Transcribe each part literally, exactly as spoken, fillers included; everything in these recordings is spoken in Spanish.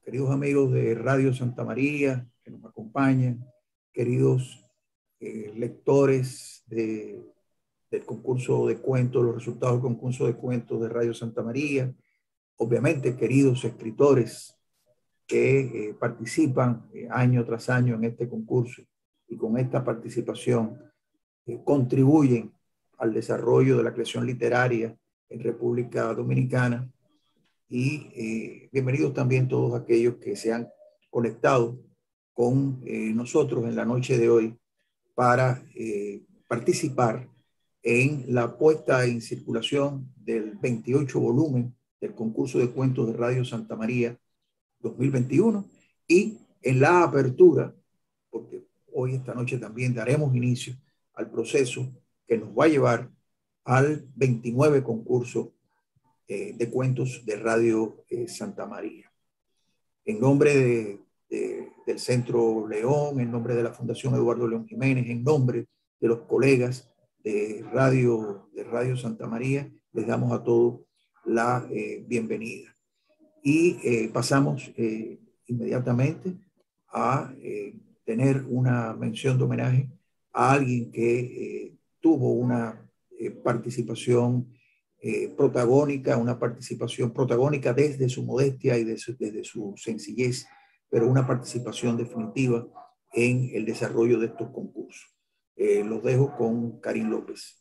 queridos amigos de Radio Santa María que nos acompañan, queridos eh, lectores de, del concurso de cuentos, los resultados del concurso de cuentos de Radio Santa María, obviamente queridos escritores que eh, participan eh, año tras año en este concurso y con esta participación eh, contribuyen al desarrollo de la creación literaria en República Dominicana. Y eh, bienvenidos también todos aquellos que se han conectado con eh, nosotros en la noche de hoy para eh, participar en la puesta en circulación del veintiocho volumen del concurso de cuentos de Radio Santa María dos mil veintiuno y en la apertura, porque hoy esta noche también daremos inicio al proceso que nos va a llevar al veintinueve concurso eh, de cuentos de Radio eh, Santa María. En nombre de, de, del Centro León, en nombre de la Fundación Eduardo León Jiménez, en nombre de los colegas de Radio, de Radio Santa María, les damos a todos la eh, bienvenida. Y eh, pasamos eh, inmediatamente a eh, tener una mención de homenaje a alguien que eh, tuvo una eh, participación eh, protagónica, una participación protagónica desde su modestia y de su, desde su sencillez, pero una participación definitiva en el desarrollo de estos concursos. Eh, los dejo con Karim López.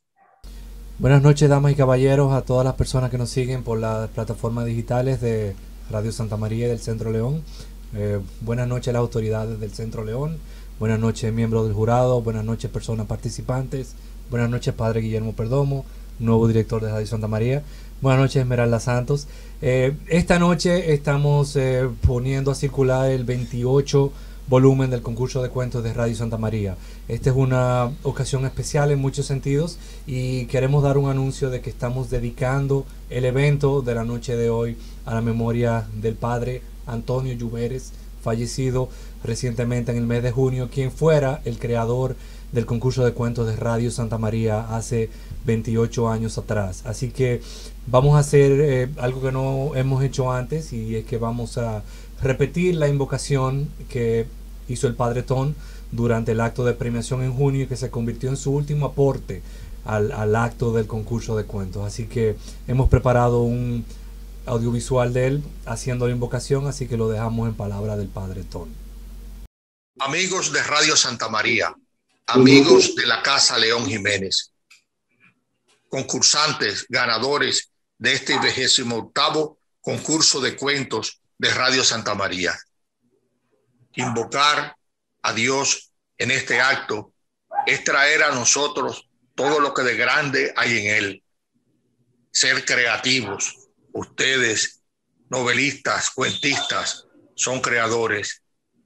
Buenas noches, damas y caballeros, a todas las personas que nos siguen por las plataformas digitales de Radio Santa María y del Centro León. Eh, buenas noches a las autoridades del Centro León. Buenas noches, miembros del jurado. Buenas noches, personas participantes. Buenas noches, Padre Guillermo Perdomo, nuevo director de Radio Santa María. Buenas noches, Esmeralda Santos. Eh, esta noche estamos eh, poniendo a circular el veintiocho volumen del concurso de cuentos de Radio Santa María. Esta es una ocasión especial en muchos sentidos y queremos dar un anuncio de que estamos dedicando el evento de la noche de hoy a la memoria del padre Antonio Lluveres, fallecido recientemente en el mes de junio, quien fuera el creador del concurso de cuentos de Radio Santa María hace veintiocho años atrás. Así que vamos a hacer eh, algo que no hemos hecho antes, y es que vamos a repetir la invocación que hizo el Padre Ton durante el acto de premiación en junio y que se convirtió en su último aporte al, al acto del concurso de cuentos. Así que hemos preparado un audiovisual de él haciendo la invocación, así que lo dejamos en palabra del Padre Ton. Amigos de Radio Santa María, amigos de la Casa León Jiménez, concursantes, ganadores de este vigésimo octavo concurso de cuentos de Radio Santa María. Invocar a Dios en este acto es traer a nosotros todo lo que de grande hay en él. Ser creativos. Ustedes, novelistas, cuentistas, son creadores.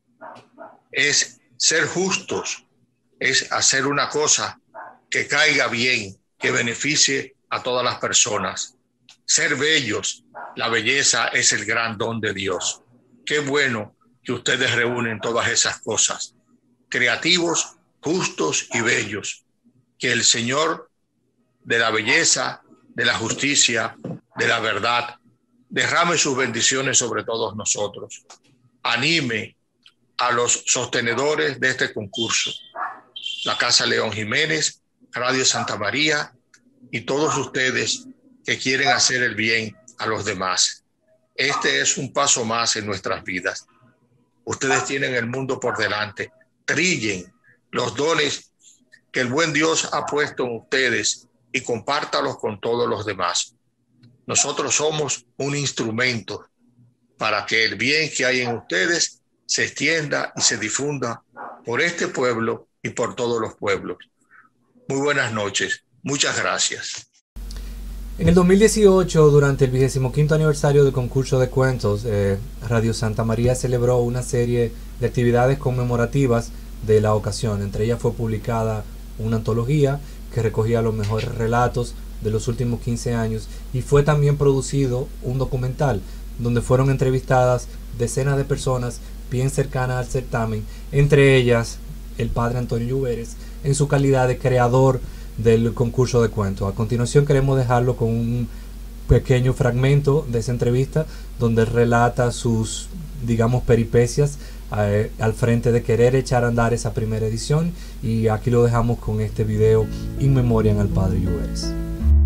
Es ser justos, es hacer una cosa que caiga bien, que beneficie a todas las personas. Ser bellos, la belleza es el gran don de Dios. Qué bueno que ustedes reúnen todas esas cosas. Creativos, justos y bellos. Que el Señor de la belleza, de la justicia, de la verdad, derrame sus bendiciones sobre todos nosotros. Anime a los sostenedores de este concurso, la Casa León Jiménez, Radio Santa María y todos ustedes que quieren hacer el bien a los demás. Este es un paso más en nuestras vidas. Ustedes tienen el mundo por delante. Trillen los dones que el buen Dios ha puesto en ustedes y compártalos con todos los demás. Nosotros somos un instrumento para que el bien que hay en ustedes se extienda y se difunda por este pueblo y por todos los pueblos. Muy buenas noches. Muchas gracias. En el dos mil dieciocho, durante el vigésimo quinto aniversario del concurso de cuentos, eh, Radio Santa María celebró una serie de actividades conmemorativas de la ocasión. Entre ellas fue publicada una antología que recogía los mejores relatos de los últimos quince años, y fue también producido un documental donde fueron entrevistadas decenas de personas bien cercanas al certamen, entre ellas el padre Antonio Lluveres en su calidad de creador del concurso de cuentos. A continuación queremos dejarlo con un pequeño fragmento de esa entrevista donde relata sus digamos, peripecias eh, al frente de querer echar a andar esa primera edición, y aquí lo dejamos con este video In Memoriam al Padre Lluveres.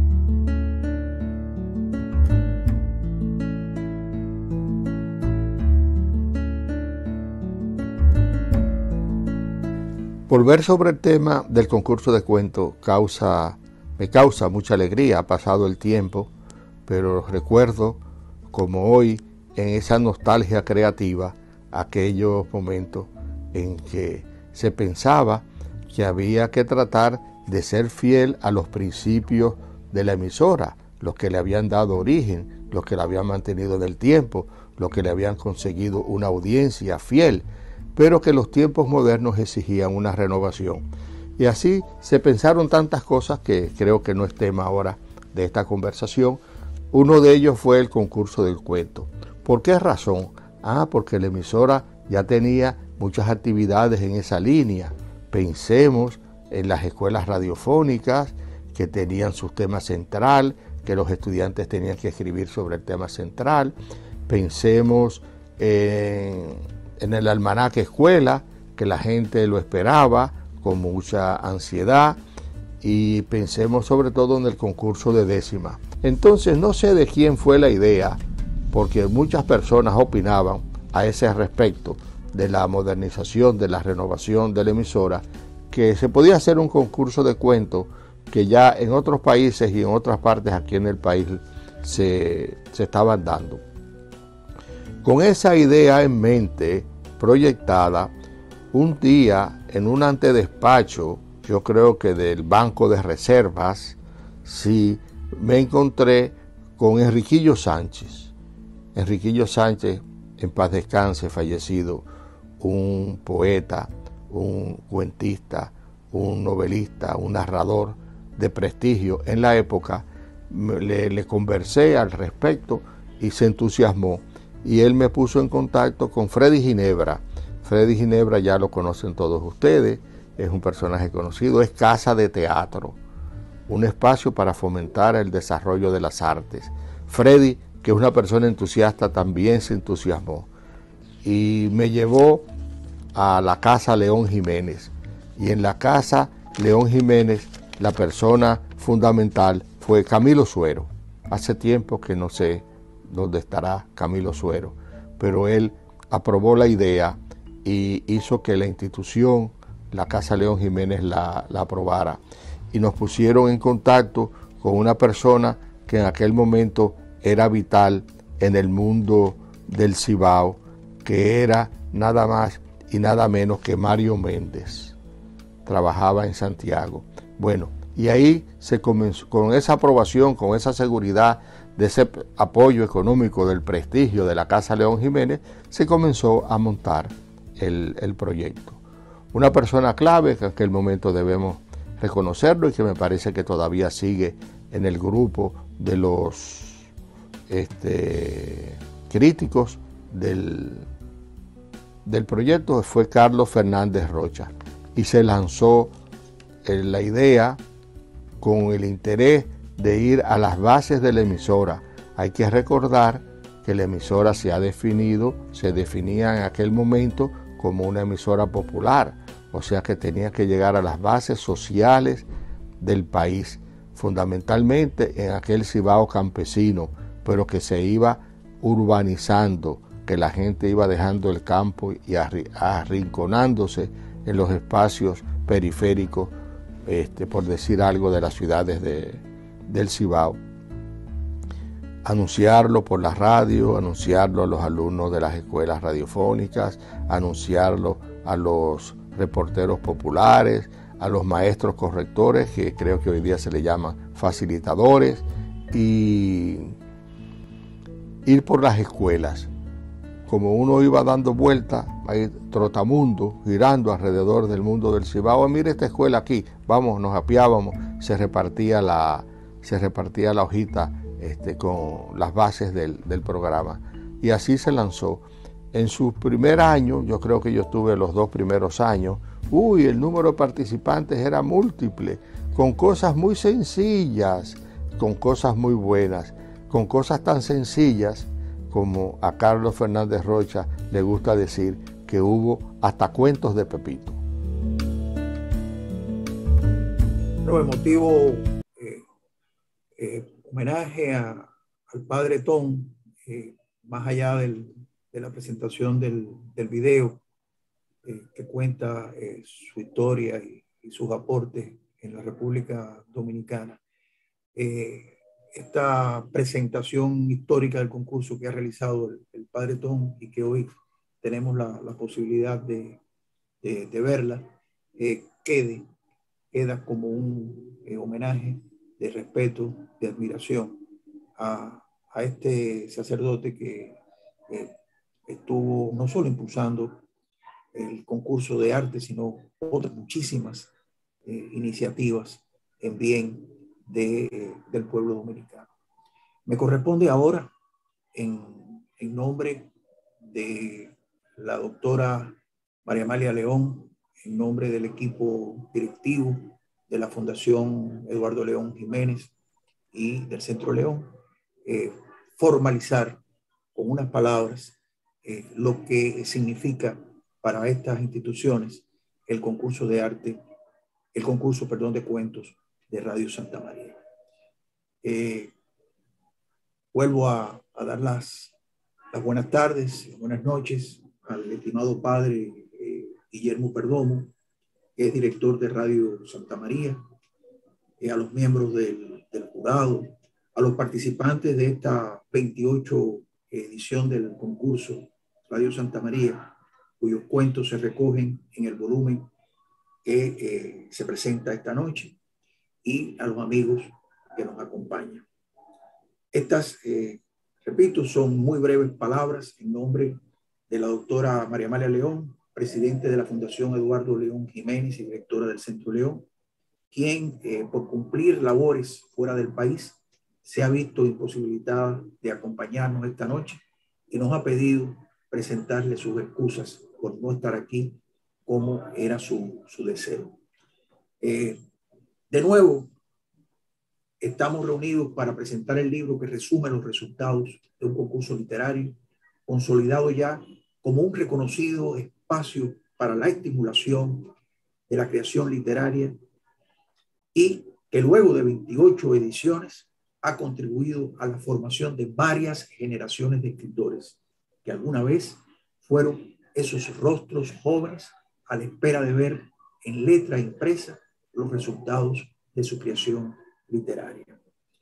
Volver sobre el tema del concurso de cuentos causa, me causa mucha alegría. Ha pasado el tiempo, pero recuerdo como hoy en esa nostalgia creativa aquellos momentos en que se pensaba que había que tratar de ser fiel a los principios de la emisora, los que le habían dado origen, los que la habían mantenido en el tiempo, los que le habían conseguido una audiencia fiel, pero que los tiempos modernos exigían una renovación. Y así se pensaron tantas cosas que creo que no es tema ahora de esta conversación. Uno de ellos fue el concurso del cuento. ¿Por qué razón? Ah, porque la emisora ya tenía muchas actividades en esa línea. Pensemos en las escuelas radiofónicas que tenían su tema central, que los estudiantes tenían que escribir sobre el tema central. Pensemos en... en el almanaque escuela, que la gente lo esperaba con mucha ansiedad, y pensemos sobre todo en el concurso de décima. Entonces no sé de quién fue la idea, porque muchas personas opinaban a ese respecto de la modernización, de la renovación de la emisora, que se podía hacer un concurso de cuentos que ya en otros países y en otras partes aquí en el país se, se estaban dando. Con esa idea en mente proyectada, un día en un antedespacho, yo creo que del Banco de Reservas, sí, me encontré con Enriquillo Sánchez. Enriquillo Sánchez, en paz descanse, fallecido, un poeta, un cuentista, un novelista, un narrador de prestigio en la época. Le, le conversé al respecto y se entusiasmó. Y él me puso en contacto con Freddy Ginebra. Freddy Ginebra ya lo conocen todos ustedes, es un personaje conocido, es casa de teatro, un espacio para fomentar el desarrollo de las artes. Freddy, que es una persona entusiasta, también se entusiasmó y me llevó a la Casa León Jiménez. Y en la Casa León Jiménez la persona fundamental fue Camilo Suero. Hace tiempo que no sé dónde estará Camilo Suero, pero él aprobó la idea y hizo que la institución, la Casa León Jiménez, la, la aprobara. Y nos pusieron en contacto con una persona que en aquel momento era vital en el mundo del Cibao, que era nada más y nada menos que Mario Méndez. Trabajaba en Santiago. Bueno, y ahí se comenzó, con esa aprobación, con esa seguridad, de ese apoyo económico, del prestigio de la Casa León Jiménez, se comenzó a montar el, el proyecto. Una persona clave que en aquel momento debemos reconocerlo y que me parece que todavía sigue en el grupo de los este, críticos del, del proyecto, fue Carlos Fernández Rocha. Y se lanzó eh, la idea con el interés de ir a las bases de la emisora. Hay que recordar que la emisora se ha definido, se definía en aquel momento como una emisora popular, o sea que tenía que llegar a las bases sociales del país, fundamentalmente en aquel Cibao campesino, pero que se iba urbanizando, que la gente iba dejando el campo y arrinconándose en los espacios periféricos, este, por decir algo, de las ciudades de, del Cibao. Anunciarlo por la radio, anunciarlo a los alumnos de las escuelas radiofónicas, anunciarlo a los reporteros populares, a los maestros correctores, que creo que hoy día se le llaman facilitadores, y ir por las escuelas. Como uno iba dando vueltas, ahí trotamundo, girando alrededor del mundo del Cibao, mire esta escuela aquí, vamos, nos apiábamos, se repartía la, se repartía la hojita este, con las bases del, del programa. Y así se lanzó. En su primer año, yo creo que yo estuve los dos primeros años, uy, el número de participantes era múltiple, con cosas muy sencillas, con cosas muy buenas, con cosas tan sencillas como a Carlos Fernández Rocha le gusta decir, que hubo hasta cuentos de Pepito. Pero emotivo eh, eh, homenaje a, al padre Tom, eh, más allá del, de la presentación del, del video eh, que cuenta eh, su historia y, y sus aportes en la República Dominicana. Eh, esta presentación histórica del concurso que ha realizado el, el padre Tom y que hoy tenemos la, la posibilidad de, de, de verla, eh, quede, queda como un eh, homenaje de respeto, de admiración a, a este sacerdote que eh, estuvo no solo impulsando el concurso de arte, sino otras muchísimas eh, iniciativas en bien de, eh, del pueblo dominicano. Me corresponde ahora, en, en nombre de la doctora María Amalia León, en nombre del equipo directivo de la Fundación Eduardo León Jiménez y del Centro León, eh, formalizar con unas palabras eh, lo que significa para estas instituciones el concurso de arte, el concurso, perdón, de cuentos de Radio Santa María. Eh, vuelvo a, a dar las, las buenas tardes, buenas noches al estimado padre eh, Guillermo Perdomo, que es director de Radio Santa María, eh, a los miembros del, del jurado, a los participantes de esta veintiocho edición del concurso Radio Santa María, cuyos cuentos se recogen en el volumen que eh, se presenta esta noche, y a los amigos que nos acompañan. Estas, eh, repito, son muy breves palabras en nombre de la doctora María Amalia León, presidente de la Fundación Eduardo León Jiménez y directora del Centro León, quien eh, por cumplir labores fuera del país se ha visto imposibilitada de acompañarnos esta noche y nos ha pedido presentarle sus excusas por no estar aquí como era su, su deseo. Eh, de nuevo, estamos reunidos para presentar el libro que resume los resultados de un concurso literario consolidado ya como un reconocido espacio para la estimulación de la creación literaria y que luego de veintiocho ediciones ha contribuido a la formación de varias generaciones de escritores que alguna vez fueron esos rostros jóvenes a la espera de ver en letra impresa los resultados de su creación literaria.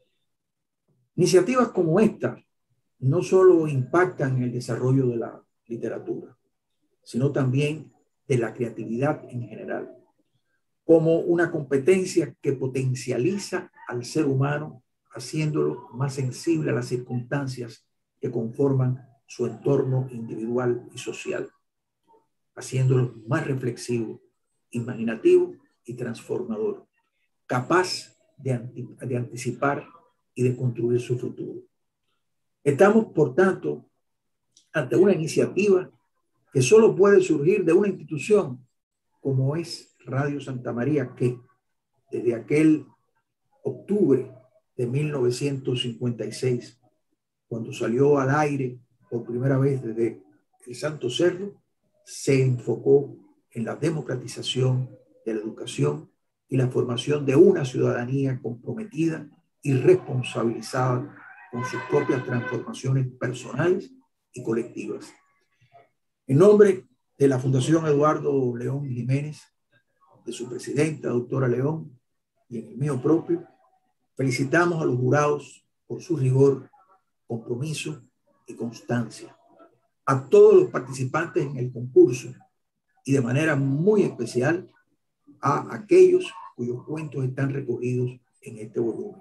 Iniciativas como esta no solo impactan en el desarrollo de la literatura, sino también de la creatividad en general, como una competencia que potencializa al ser humano, haciéndolo más sensible a las circunstancias que conforman su entorno individual y social, haciéndolo más reflexivo, imaginativo y transformador, capaz de, anti de anticipar y de construir su futuro. Estamos, por tanto, ante una iniciativa que solo puede surgir de una institución como es Radio Santa María, que desde aquel octubre de mil novecientos cincuenta y seis, cuando salió al aire por primera vez desde el Santo Cerro, se enfocó en la democratización de la educación y la formación de una ciudadanía comprometida y responsabilizada con sus propias transformaciones personales y colectivas. En nombre de la Fundación Eduardo León Jiménez, de su presidenta, doctora León, y en el mío propio, felicitamos a los jurados por su rigor, compromiso y constancia, a todos los participantes en el concurso y de manera muy especial a aquellos cuyos cuentos están recogidos en este volumen.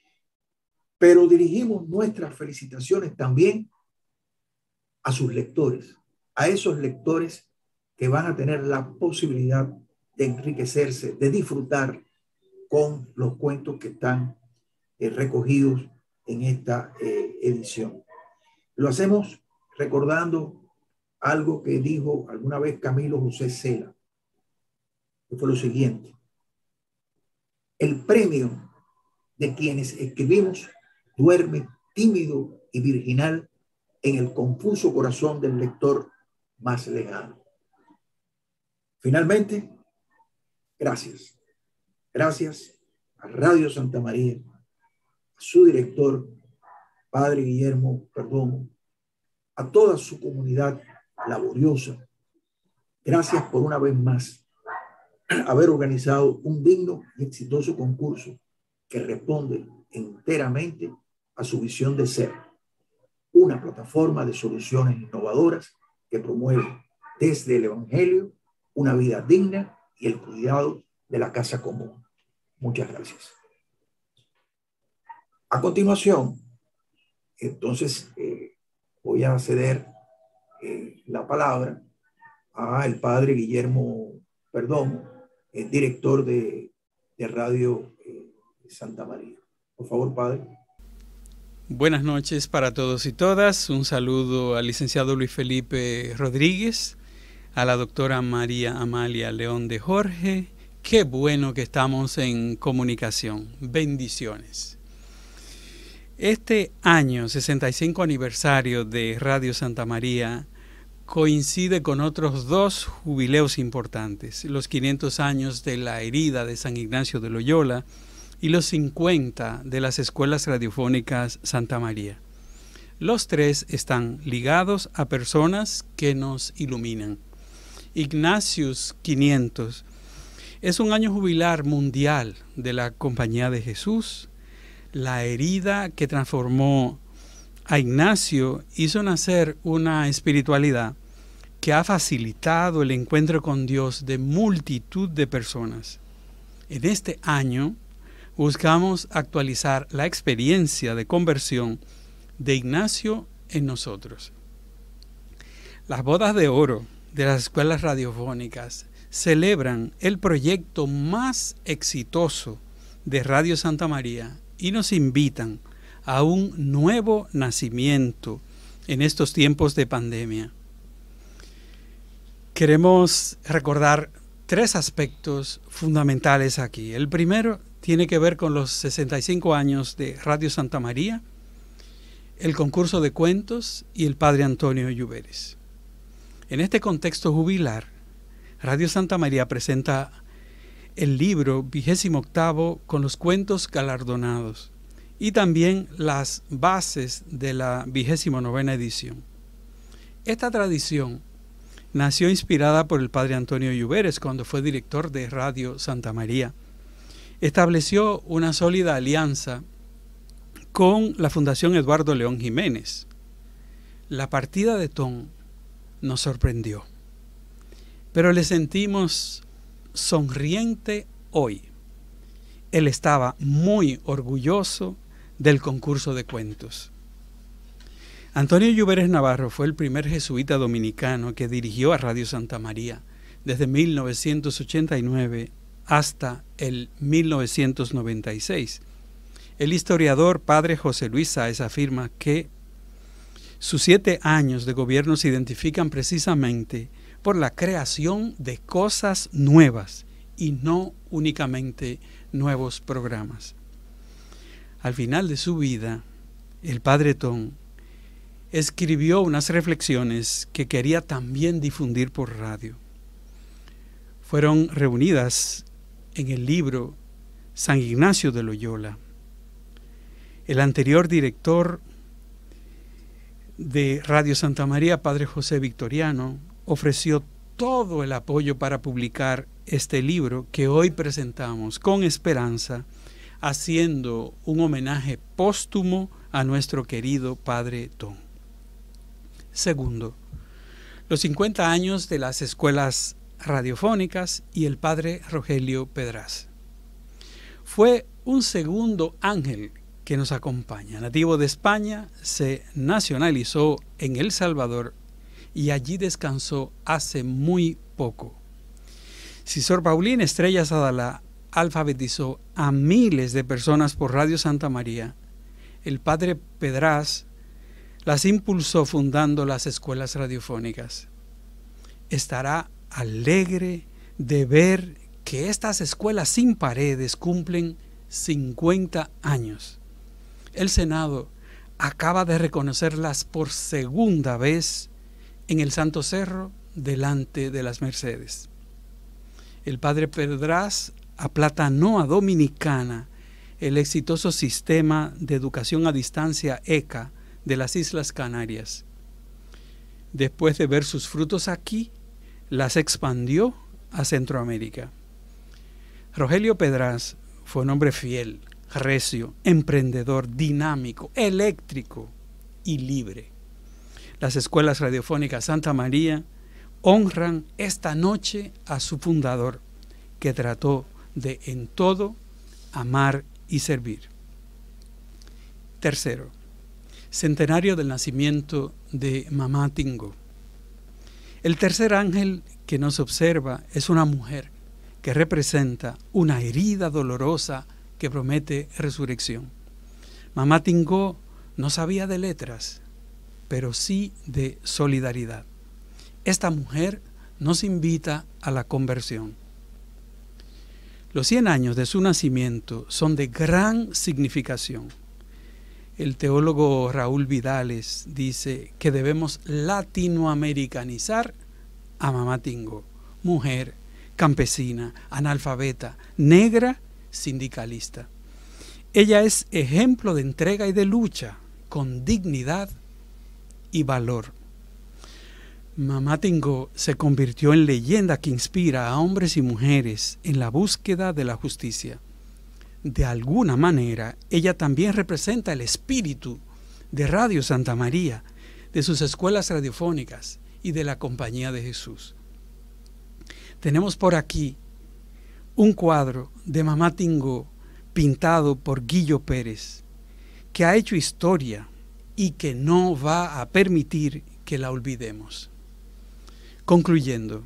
Pero dirigimos nuestras felicitaciones también a sus lectores, a esos lectores que van a tener la posibilidad de enriquecerse, de disfrutar con los cuentos que están eh, recogidos en esta eh, edición. Lo hacemos recordando algo que dijo alguna vez Camilo José Cela, que fue lo siguiente: el premio de quienes escribimos duerme tímido y virginal en el confuso corazón del lector más lejano. Finalmente, gracias. Gracias a Radio Santa María, a su director, Padre Guillermo Perdomo, a toda su comunidad laboriosa. Gracias por una vez más haber organizado un digno y exitoso concurso que responde enteramente a su visión de ser una plataforma de soluciones innovadoras que promueve desde el Evangelio una vida digna y el cuidado de la casa común. Muchas gracias. A continuación, entonces, eh, voy a ceder eh, la palabra al padre Guillermo Perdomo, el director de, de Radio eh, Santa María. Por favor, padre. Buenas noches para todos y todas. Un saludo al licenciado Luis Felipe Rodríguez, a la doctora María Amalia León de Jorge. Qué bueno que estamos en comunicación. Bendiciones. Este año, sesenta y cinco aniversario de Radio Santa María, coincide con otros dos jubileos importantes, los quinientos años de la herida de San Ignacio de Loyola y los cincuenta de las escuelas radiofónicas Santa María. Los tres están ligados a personas que nos iluminan. Ignatius quinientos es un año jubilar mundial de la Compañía de Jesús. La herida que transformó a Ignacio hizo nacer una espiritualidad que ha facilitado el encuentro con Dios de multitud de personas. En este año buscamos actualizar la experiencia de conversión de Ignacio en nosotros. Las bodas de oro de las escuelas radiofónicas celebran el proyecto más exitoso de Radio Santa María y nos invitan a un nuevo nacimiento en estos tiempos de pandemia. Queremos recordar tres aspectos fundamentales aquí. El primero tiene que ver con los sesenta y cinco años de Radio Santa María, el concurso de cuentos y el padre Antonio Lluveres. En este contexto jubilar, Radio Santa María presenta el libro vigésimo octavo con los cuentos galardonados y también las bases de la vigésimo novena edición. Esta tradición nació inspirada por el padre Antonio Lluveres cuando fue director de Radio Santa María. Estableció una sólida alianza con la Fundación Eduardo León Jiménez. La partida de Tom nos sorprendió, pero le sentimos sonriente hoy. Él estaba muy orgulloso del concurso de cuentos. Antonio Lluveres Navarro fue el primer jesuita dominicano que dirigió a Radio Santa María desde mil novecientos ochenta y nueve hasta el mil novecientos noventa y seis. El historiador padre José Luis Sáez afirma que sus siete años de gobierno se identifican precisamente por la creación de cosas nuevas y no únicamente nuevos programas. Al final de su vida, el padre Tom escribió unas reflexiones que quería también difundir por radio. Fueron reunidas en el libro San Ignacio de Loyola. El anterior director de Radio Santa María, padre José Victoriano, ofreció todo el apoyo para publicar este libro que hoy presentamos con esperanza, haciendo un homenaje póstumo a nuestro querido padre Tom. Segundo, los cincuenta años de las escuelas radiofónicas y el padre Rogelio Pedraz. Fue un segundo ángel que nos acompaña. Nativo de España, se nacionalizó en El Salvador y allí descansó hace muy poco. Si Sor Paulina Estrellas Adalá alfabetizó a miles de personas por Radio Santa María, el padre Pedraz las impulsó fundando las escuelas radiofónicas. Estará alegre de ver que estas escuelas sin paredes cumplen cincuenta años. El Senado acaba de reconocerlas por segunda vez en el Santo Cerro delante de las Mercedes. El padre Pedraz aplatanó a Dominicana el exitoso sistema de educación a distancia E C A de las Islas Canarias. Después de ver sus frutos aquí, las expandió a Centroamérica. Rogelio Pedraz fue un hombre fiel, recio, emprendedor, dinámico, eléctrico y libre. Las escuelas radiofónicas Santa María honran esta noche a su fundador, que trató de en todo amar y servir. Tercero, centenario del nacimiento de Mamá Tingo. El tercer ángel que nos observa es una mujer que representa una herida dolorosa que promete resurrección. Mamá Tingo no sabía de letras, pero sí de solidaridad. Esta mujer nos invita a la conversión. Los cien años de su nacimiento son de gran significación. El teólogo Raúl Vidales dice que debemos latinoamericanizar a Mamá Tingo, mujer, campesina, analfabeta, negra, sindicalista. Ella es ejemplo de entrega y de lucha con dignidad y valor. Mamá Tingo se convirtió en leyenda que inspira a hombres y mujeres en la búsqueda de la justicia. De alguna manera, ella también representa el espíritu de Radio Santa María, de sus escuelas radiofónicas y de la Compañía de Jesús. Tenemos por aquí un cuadro de Mamá Tingo pintado por Guillo Pérez, que ha hecho historia y que no va a permitir que la olvidemos. Concluyendo,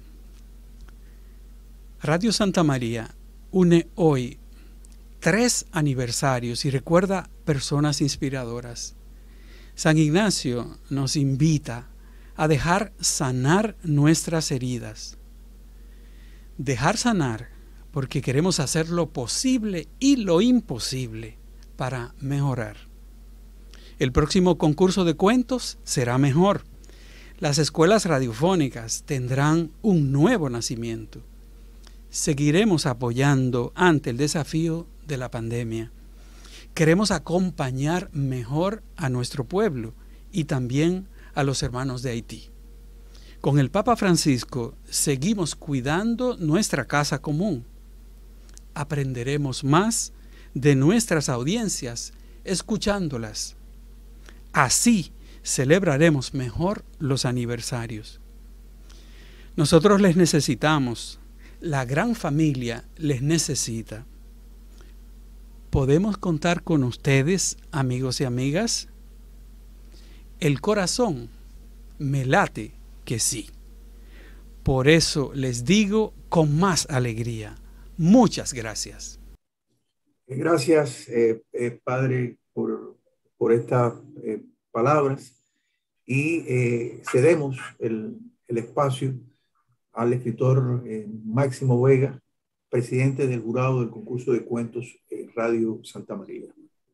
Radio Santa María une hoy tres aniversarios y recuerda personas inspiradoras. San Ignacio nos invita a dejar sanar nuestras heridas. Dejar sanar porque queremos hacer lo posible y lo imposible para mejorar. El próximo concurso de cuentos será mejor. Las escuelas radiofónicas tendrán un nuevo nacimiento. Seguiremos apoyando ante el desafío de la pandemia. Queremos acompañar mejor a nuestro pueblo y también a los hermanos de Haití. Con el Papa Francisco seguimos cuidando nuestra casa común. Aprenderemos más de nuestras audiencias escuchándolas. Así celebraremos mejor los aniversarios. Nosotros les necesitamos, la gran familia les necesita. ¿Podemos contar con ustedes, amigos y amigas? El corazón me late que sí. Por eso les digo con más alegría, muchas gracias. Gracias, eh, eh, Padre, por, por estas eh, palabras, y eh, cedemos el, el espacio al escritor eh, Máximo Vega, presidente del jurado del concurso de cuentos eh, Radio Santa María.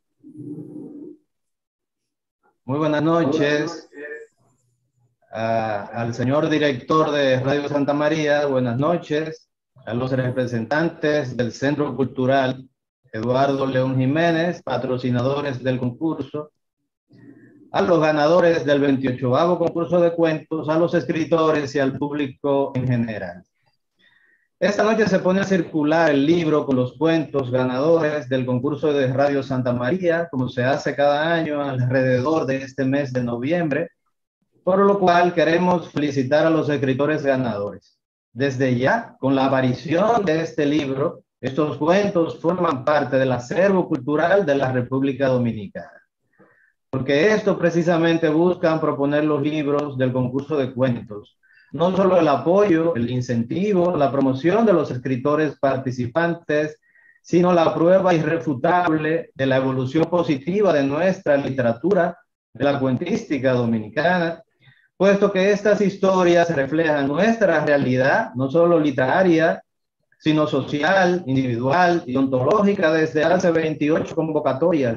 Muy buenas noches a, al señor director de Radio Santa María, buenas noches a los representantes del Centro Cultural Eduardo León Jiménez, patrocinadores del concurso, a los ganadores del veintiochoavo concurso de cuentos, a los escritores y al público en general. Esta noche se pone a circular el libro con los cuentos ganadores del concurso de Radio Santa María, como se hace cada año alrededor de este mes de noviembre, por lo cual queremos felicitar a los escritores ganadores. Desde ya, con la aparición de este libro, estos cuentos forman parte del acervo cultural de la República Dominicana. Porque esto precisamente buscan proponer los libros del concurso de cuentos. No solo el apoyo, el incentivo, la promoción de los escritores participantes, sino la prueba irrefutable de la evolución positiva de nuestra literatura, de la cuentística dominicana, puesto que estas historias reflejan nuestra realidad, no solo literaria, sino social, individual y ontológica desde hace veintiocho convocatorias,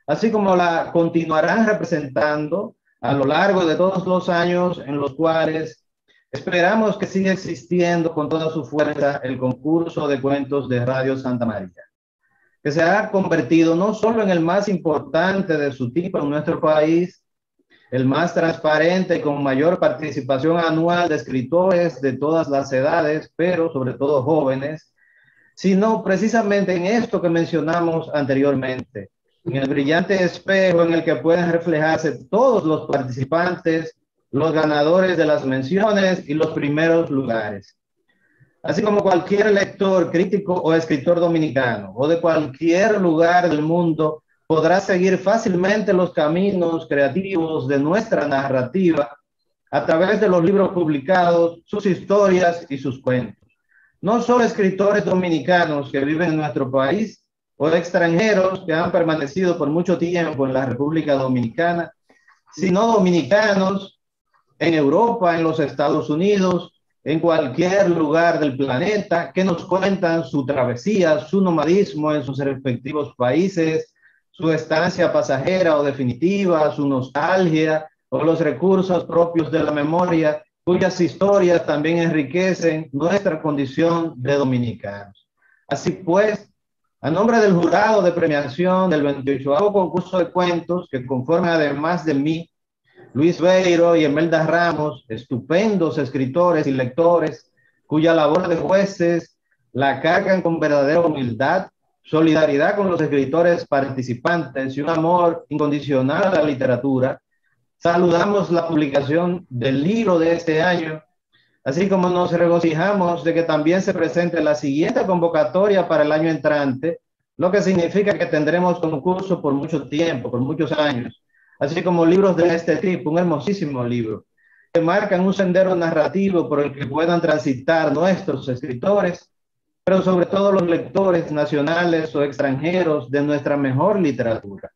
así como la continuarán representando a lo largo de todos los años en los cuales esperamos que siga existiendo con toda su fuerza el concurso de cuentos de Radio Santa María, que se ha convertido no solo en el más importante de su tipo en nuestro país, el más transparente y con mayor participación anual de escritores de todas las edades, pero sobre todo jóvenes, sino precisamente en esto que mencionamos anteriormente, en el brillante espejo en el que pueden reflejarse todos los participantes, los ganadores de las menciones y los primeros lugares. Así como cualquier lector, crítico o escritor dominicano o de cualquier lugar del mundo podrá seguir fácilmente los caminos creativos de nuestra narrativa a través de los libros publicados, sus historias y sus cuentos. No solo escritores dominicanos que viven en nuestro país o extranjeros que han permanecido por mucho tiempo en la República Dominicana, sino dominicanos en Europa, en los Estados Unidos, en cualquier lugar del planeta, que nos cuentan su travesía, su nomadismo en sus respectivos países, su estancia pasajera o definitiva, su nostalgia o los recursos propios de la memoria, cuyas historias también enriquecen nuestra condición de dominicanos. Así pues, a nombre del jurado de premiación del veintiocho concurso de cuentos, que conforman además de mí, Luis Beiro y Emelda Ramos, estupendos escritores y lectores, cuya labor de jueces la cargan con verdadera humildad, solidaridad con los escritores participantes y un amor incondicional a la literatura, saludamos la publicación del libro de este año, así como nos regocijamos de que también se presente la siguiente convocatoria para el año entrante, lo que significa que tendremos concurso por mucho tiempo, por muchos años, así como libros de este tipo, un hermosísimo libro, que marcan un sendero narrativo por el que puedan transitar nuestros escritores, pero sobre todo los lectores nacionales o extranjeros de nuestra mejor literatura.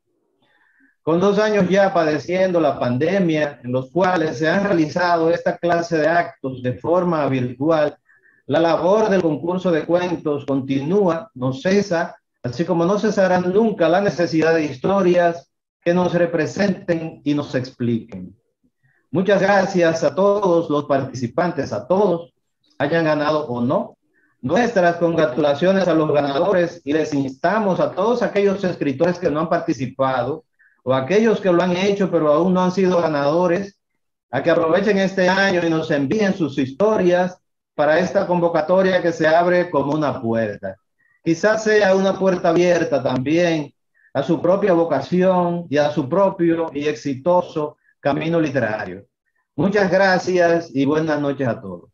Con dos años ya padeciendo la pandemia, en los cuales se han realizado esta clase de actos de forma virtual, la labor del concurso de cuentos continúa, no cesa, así como no cesará nunca la necesidad de historias que nos representen y nos expliquen. Muchas gracias a todos los participantes, a todos, hayan ganado o no. Nuestras congratulaciones a los ganadores y les instamos a todos aquellos escritores que no han participado o aquellos que lo han hecho pero aún no han sido ganadores a que aprovechen este año y nos envíen sus historias para esta convocatoria que se abre como una puerta. Quizás sea una puerta abierta también a su propia vocación y a su propio y exitoso camino literario. Muchas gracias y buenas noches a todos.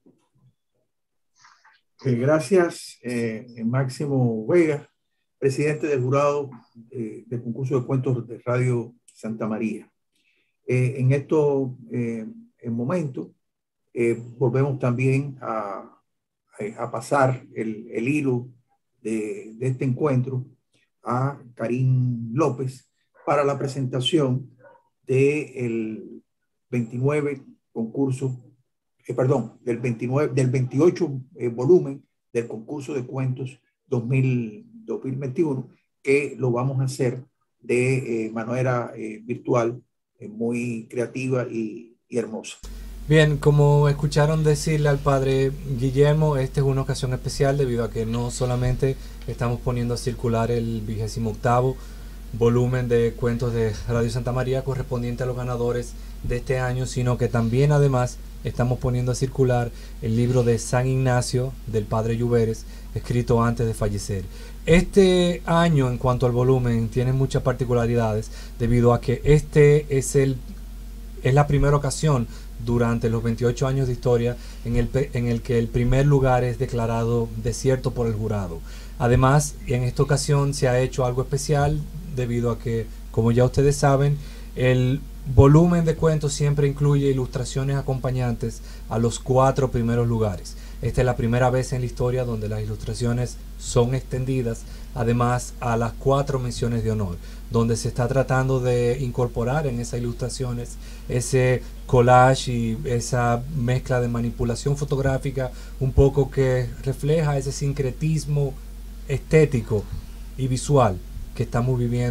Eh, gracias, eh, Máximo Vega, presidente del jurado eh, del concurso de cuentos de Radio Santa María. Eh, en estos eh, momentos eh, volvemos también a, a pasar el, el hilo de, de este encuentro a Karim López para la presentación del veintinueve concurso Eh, perdón, del, veintinueve, del veintiocho eh, volumen del concurso de cuentos dos mil veintiuno, que lo vamos a hacer de eh, manera eh, virtual, eh, muy creativa y, y hermosa. Bien, como escucharon decirle al padre Guillermo, esta es una ocasión especial debido a que no solamente estamos poniendo a circular el vigésimo octavo volumen de cuentos de Radio Santa María correspondiente a los ganadores de este año, sino que también además estamos poniendo a circular el libro de San Ignacio del padre Lluveres, escrito antes de fallecer. Este año, en cuanto al volumen, tiene muchas particularidades debido a que este es, el, es la primera ocasión durante los veintiocho años de historia en el, en el que el primer lugar es declarado desierto por el jurado. Además, en esta ocasión se ha hecho algo especial debido a que, como ya ustedes saben, el volumen de cuentos siempre incluye ilustraciones acompañantes a los cuatro primeros lugares. Esta es la primera vez en la historia donde las ilustraciones son extendidas, además a las cuatro menciones de honor, donde se está tratando de incorporar en esas ilustraciones ese collage y esa mezcla de manipulación fotográfica, un poco que refleja ese sincretismo estético y visual que estamos viviendo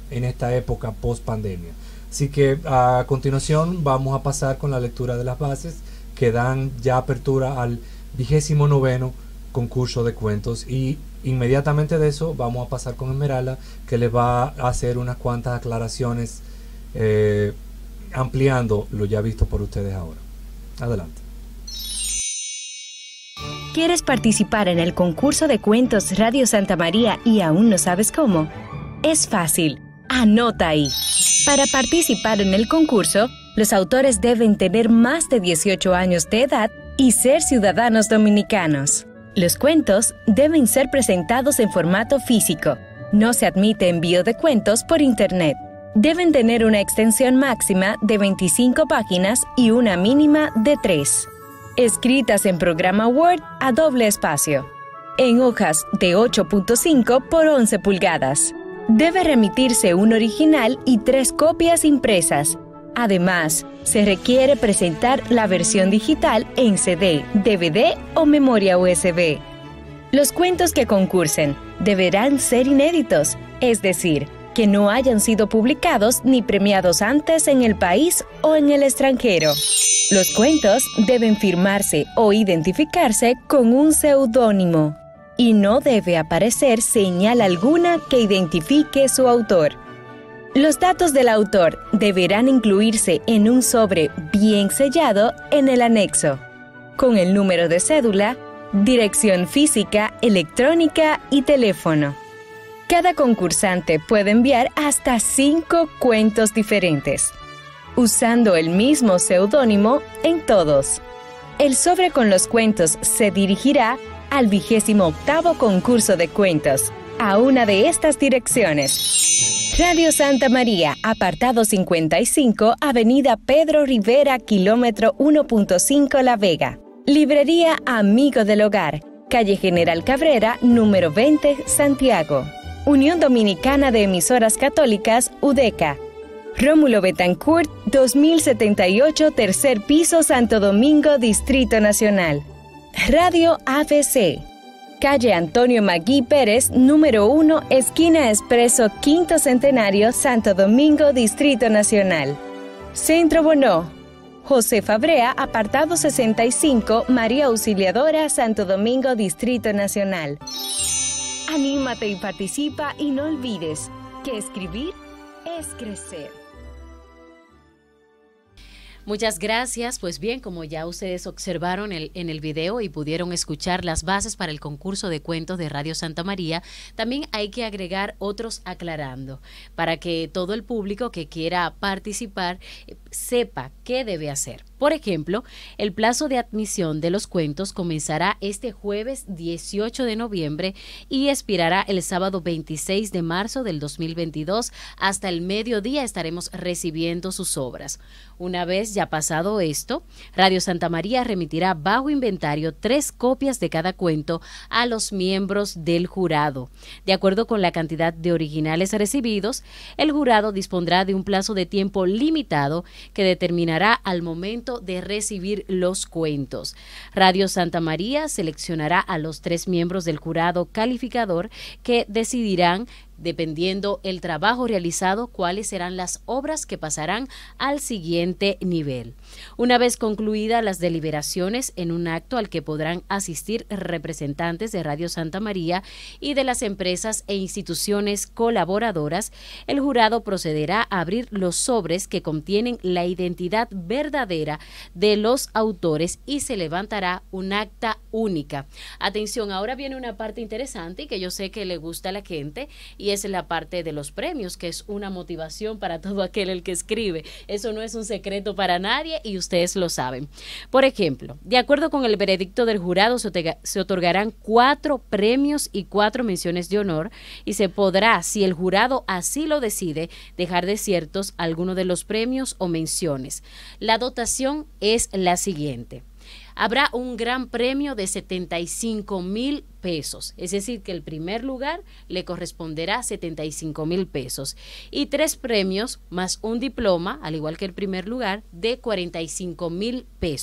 en esta época post pandemia. Así que a continuación vamos a pasar con la lectura de las bases que dan ya apertura al vigésimo noveno concurso de cuentos, y inmediatamente de eso vamos a pasar con Esmeralda, que les va a hacer unas cuantas aclaraciones eh, ampliando lo ya visto por ustedes ahora. Adelante. ¿Quieres participar en el concurso de cuentos Radio Santa María y aún no sabes cómo? Es fácil. Anota ahí. Para participar en el concurso, los autores deben tener más de dieciocho años de edad y ser ciudadanos dominicanos. Los cuentos deben ser presentados en formato físico. No se admite envío de cuentos por internet. Deben tener una extensión máxima de veinticinco páginas y una mínima de tres. Escritas en programa Word a doble espacio, en hojas de ocho punto cinco por once pulgadas. Debe remitirse un original y tres copias impresas. Además, se requiere presentar la versión digital en C D, D V D o memoria U S B. Los cuentos que concursen deberán ser inéditos, es decir, que no hayan sido publicados ni premiados antes en el país o en el extranjero. Los cuentos deben firmarse o identificarse con un seudónimo y no debe aparecer señal alguna que identifique su autor. Los datos del autor deberán incluirse en un sobre bien sellado en el anexo, con el número de cédula, dirección física, electrónica y teléfono. Cada concursante puede enviar hasta cinco cuentos diferentes, usando el mismo seudónimo en todos. El sobre con los cuentos se dirigirá al vigésimo octavo concurso de cuentos, a una de estas direcciones: Radio Santa María, apartado cincuenta y cinco, Avenida Pedro Rivera, kilómetro uno punto cinco La Vega. Librería Amigo del Hogar, calle General Cabrera, número veinte, Santiago. Unión Dominicana de Emisoras Católicas, UDECA. Rómulo Betancourt, dos mil setenta y ocho, tercer piso, Santo Domingo, Distrito Nacional. Radio A B C. Calle Antonio Magui Pérez, número uno, esquina Expreso Quinto Centenario, Santo Domingo, Distrito Nacional. Centro Bonó. José Fabrea, apartado sesenta y cinco, María Auxiliadora, Santo Domingo, Distrito Nacional. Anímate y participa, y no olvides que escribir es crecer. Muchas gracias. Pues bien, como ya ustedes observaron el, en el video y pudieron escuchar las bases para el concurso de cuentos de Radio Santa María, también hay que agregar otros aclarando para que todo el público que quiera participar eh, sepa qué debe hacer. Por ejemplo, el plazo de admisión de los cuentos comenzará este jueves dieciocho de noviembre y expirará el sábado veintiséis de marzo del dos mil veintidós. Hasta el mediodía estaremos recibiendo sus obras. Una vez ya pasado esto, Radio Santa María remitirá bajo inventario tres copias de cada cuento a los miembros del jurado. De acuerdo con la cantidad de originales recibidos, el jurado dispondrá de un plazo de tiempo limitado que determinará al momento de recibir los cuentos. Radio Santa María seleccionará a los tres miembros del jurado calificador que decidirán, dependiendo el trabajo realizado, cuáles serán las obras que pasarán al siguiente nivel. Una vez concluidas las deliberaciones, en un acto al que podrán asistir representantes de Radio Santa María y de las empresas e instituciones colaboradoras, el jurado procederá a abrir los sobres que contienen la identidad verdadera de los autores y se levantará un acta única. Atención, ahora viene una parte interesante y que yo sé que le gusta a la gente, y es la parte de los premios, que es una motivación para todo aquel el que escribe. Eso no es un secreto para nadie y ustedes lo saben. Por ejemplo, de acuerdo con el veredicto del jurado, se, otorga, se otorgarán cuatro premios y cuatro menciones de honor, y se podrá, si el jurado así lo decide, dejar desiertos algunos de los premios o menciones. La dotación es la siguiente. Habrá un gran premio de setenta y cinco mil pesos, es decir, que el primer lugar le corresponderá setenta y cinco mil pesos, y tres premios más un diploma, al igual que el primer lugar, de cuarenta y cinco mil pesos.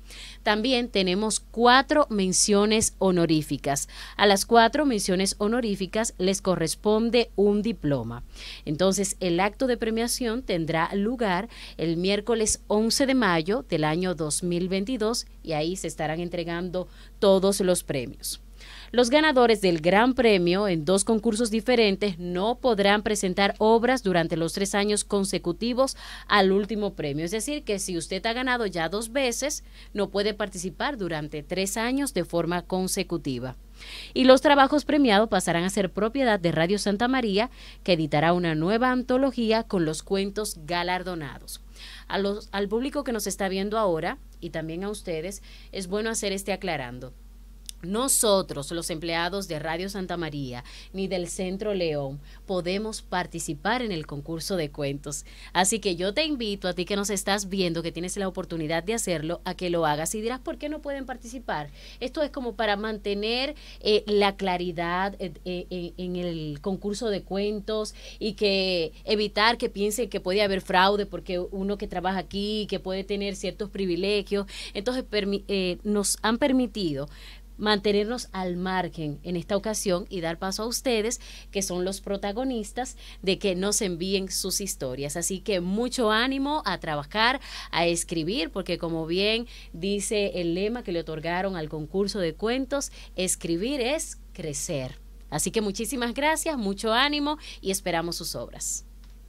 También tenemos cuatro menciones honoríficas. A las cuatro menciones honoríficas les corresponde un diploma. Entonces, el acto de premiación tendrá lugar el miércoles once de mayo del año dos mil veintidós y ahí se estarán entregando todos los premios. Los ganadores del Gran Premio en dos concursos diferentes no podrán presentar obras durante los tres años consecutivos al último premio. Es decir, que si usted ha ganado ya dos veces, no puede participar durante tres años de forma consecutiva. Y los trabajos premiados pasarán a ser propiedad de Radio Santa María, que editará una nueva antología con los cuentos galardonados. A los, al público que nos está viendo ahora, y también a ustedes, es bueno hacer este aclarando. Nosotros, los empleados de Radio Santa María ni del Centro León, podemos participar en el concurso de cuentos. Así que yo te invito a ti que nos estás viendo, que tienes la oportunidad de hacerlo, a que lo hagas. Y dirás, ¿por qué no pueden participar? Esto es como para mantener eh, la claridad eh, eh, en el concurso de cuentos y que evitar que piensen que puede haber fraude porque uno que trabaja aquí, que puede tener ciertos privilegios. Entonces eh, nos han permitido mantenernos al margen en esta ocasión y dar paso a ustedes, que son los protagonistas de que nos envíen sus historias. Así que mucho ánimo a trabajar, a escribir, porque como bien dice el lema que le otorgaron al concurso de cuentos, escribir es crecer. Así que muchísimas gracias, mucho ánimo y esperamos sus obras.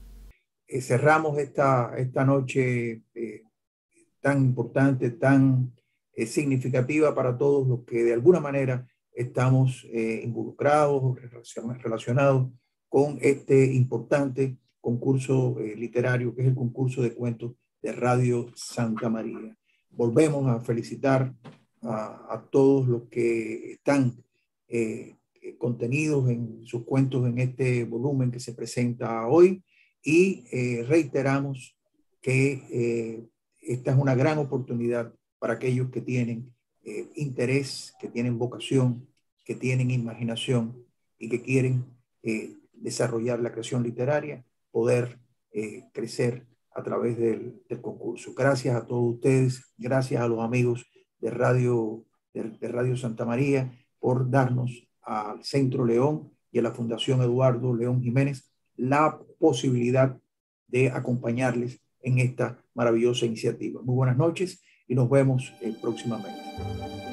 Eh, cerramos esta, esta noche eh, tan importante, tan es significativa para todos los que de alguna manera estamos eh, involucrados, relacionados con este importante concurso eh, literario que es el concurso de cuentos de Radio Santa María. Volvemos a felicitar a, a todos los que están eh, contenidos en sus cuentos en este volumen que se presenta hoy y eh, reiteramos que eh, esta es una gran oportunidad para aquellos que tienen eh, interés, que tienen vocación, que tienen imaginación y que quieren eh, desarrollar la creación literaria, poder eh, crecer a través del, del concurso. Gracias a todos ustedes, gracias a los amigos de Radio, de, de Radio Santa María por darnos al Centro León y a la Fundación Eduardo León Jiménez la posibilidad de acompañarles en esta maravillosa iniciativa. Muy buenas noches y nos vemos eh, próximamente.